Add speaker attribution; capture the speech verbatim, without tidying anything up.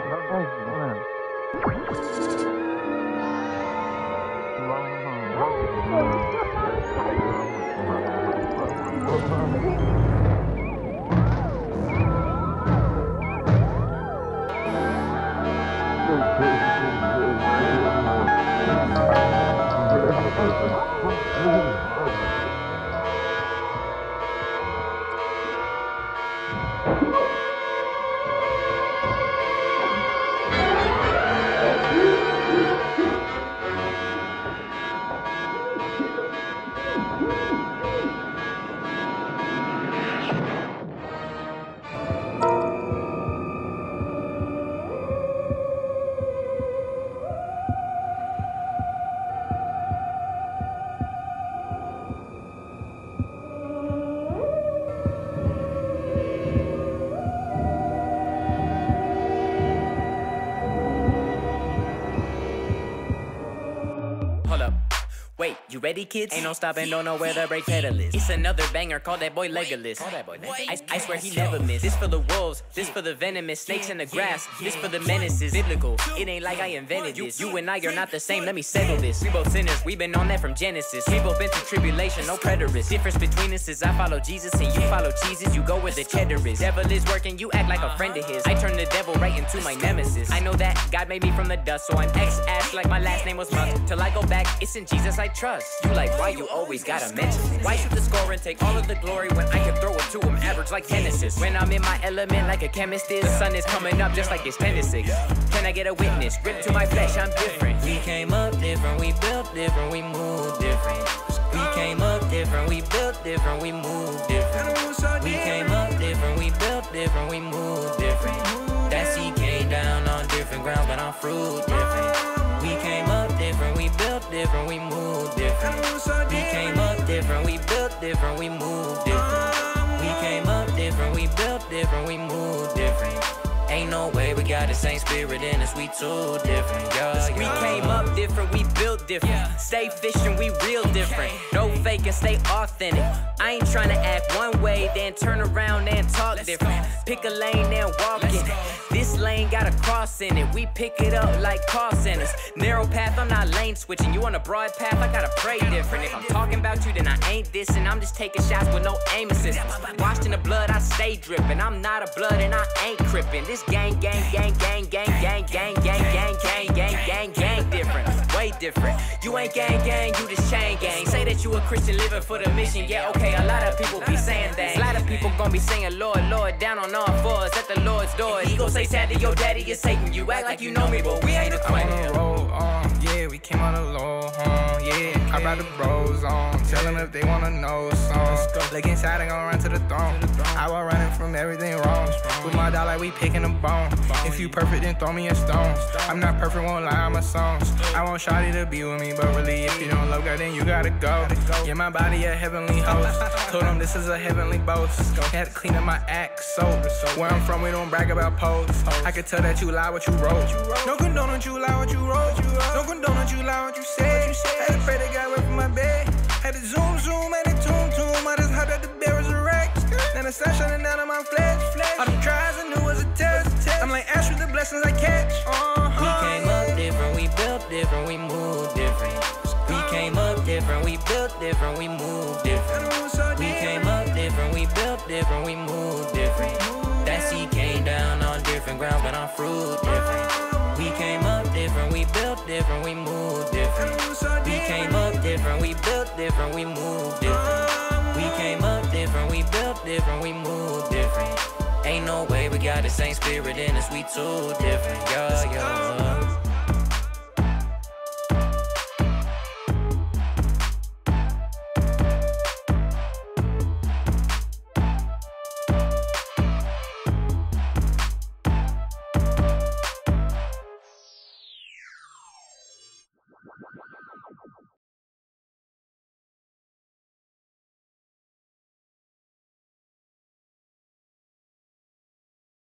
Speaker 1: Wait, you ready, kids? Ain't no stopping, don't know where the brake pedal is. It's another banger, call that boy Legolas. Call that boy I, I swear he never missed. This for the wolves, this for the venomous snakes in the grass. This for the menaces, biblical. It ain't like I invented this. You and I are not the same, let me settle this. We both sinners, we been on that from Genesis. We both been through tribulation, no preterists. Difference between us is I follow Jesus and you follow Jesus. You go where the cheddar is. Devil is working, you act like a friend of his. I turn the devil right into my nemesis. I know that God made me from the dust, so I'm ex-ass like my last name was Musk. Till I go back, it's in Jesus I trust. You like, why you always gotta mention it? Why shoot the score and take all of the glory when I can throw it to him, average like ten assists? When I'm in my element like a chemist is, the sun is coming up just like it's ten to six. Can I get a witness? Grip to my flesh, I'm different. We came up different, we built different, we moved different. We came up different, we built different, we moved different. We came up different, we built different, we moved different. That seed came down on different ground, but I'm fruit different. We came up different, we built different, we moved different. We came up different, we built different, we moved different. We came up different, we built different, we moved different. Ain't no way we got the same spirit in us, we too different, yeah, yeah. We came up different, we built different. Stay fishing, we real different. No fake and stay authentic. I ain't trying to act one way, then turn around and talk different. Pick a lane and walk in it. This lane got a cross in it. We pick it up like call centers. Narrow path, I'm not lane switching. You on a broad path, I gotta pray different. If I'm talking about you, then I ain't this, and I'm just taking shots with no aim assistance. Washed in the blood, I stay dripping. I'm not a blood and I ain't crippin'. This gang, gang, gang, gang, gang, gang, gang, gang, gang, gang, gang, gang, gang, different. Way different. You ain't gang, gang, you just chain gang. Say that you a Christian living for the mission. Yeah, okay, a lot of people be saying that. A lot of people gon' be saying, Lord, Lord, down on all fours at the Lord's door. He gon' say, sad to your daddy is Satan. You act like you know me, but we ain't acquainted.
Speaker 2: I'm on the road, um, yeah, we came on the low, um, yeah. I brought the bros on, tell them if they wanna know a song. Look inside and gon' run to the throne. I was running from everything wrong. With my dollar, we picking a bone. If you perfect, then throw me a stone. I'm not perfect, won't lie, I'm a song. I want shawty to be with me, but really, if you don't love God, then you gotta go. Yeah, my body a heavenly host. Told them this is a heavenly boast. Had to clean up my act, so where I'm from, we don't brag about posts. I could tell that you lie what you wrote. No condone that you lie what you wrote. No condone that you lie what you said. Had to pray to God away from my bed. Had to zoom, zoom, had to tune, tune. I just hope that the bear is a wreck. Now the sun shining down on my flesh. All the tries I knew was a test. I'm like Ash with the blessings I catch. Uh-huh.
Speaker 1: We came up different, we built different, we moved different. We came up different, we built different, we moved different. We came up different, we built different, we moved different. That seed came down on different ground, but I'm fruit different. We came up different, we built different, we moved different. We came up different, we built different, we moved different. We came up different, we built different, we moved different. Ain't no way we got the same spirit in us, we too different, yeah, yeah.